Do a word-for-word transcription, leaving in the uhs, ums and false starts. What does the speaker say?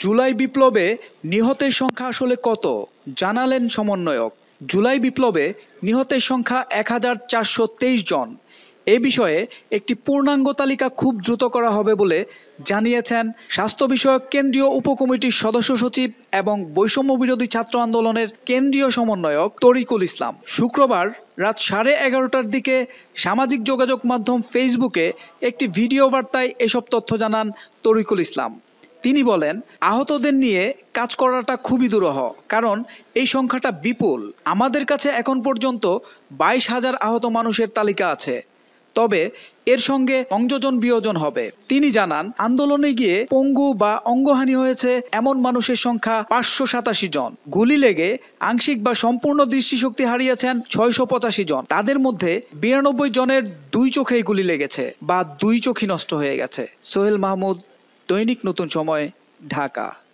জুলাই বিপ্লবে নিহতের সংখ্যা আসলে কত জানালেন সমন্বয়ক। জুলাই বিপ্লবে নিহতের সংখ্যা এক হাজার চারশো তেইশ জন। এ বিষয়ে একটি পূর্ণাঙ্গ তালিকা খুব দ্রুত করা হবে বলে জানিয়েছেন স্বাস্থ্য বিষয়ক কেন্দ্রীয় উপকমিটির সদস্য সচিব এবং বৈষম্য বিরোধী ছাত্র আন্দোলনের কেন্দ্রীয় সমন্বয়ক তরিকুল ইসলাম। শুক্রবার রাত সাড়ে এগারোটার দিকে সামাজিক যোগাযোগ মাধ্যম ফেসবুকে একটি ভিডিও বার্তায় এসব তথ্য জানান তরিকুল ইসলাম। তিনি বলেন, আহতদের নিয়ে কাজ করাটা খুবই দুরূহ, কারণ এই সংখ্যাটা বিপুল। আমাদের কাছে এখন পর্যন্ত বাইশ হাজার আহত মানুষের তালিকা আছে, তবে এর সঙ্গে সংযোজন বিয়োজন হবে। তিনি জানান, আন্দোলনে গিয়ে পঙ্গু বা অঙ্গহানি হয়েছে এমন মানুষের সংখ্যা পাঁচশো সাতাশি জন। গুলি লেগে আংশিক বা সম্পূর্ণ দৃষ্টিশক্তি হারিয়েছেন ছয়শো পঁচাশি জন। তাদের মধ্যে বিরানব্বই জনের দুই চোখেই গুলি লেগেছে বা দুই চোখই নষ্ট হয়ে গেছে। সোহেল মাহমুদ, দৈনিক নতুন সময়, ঢাকা।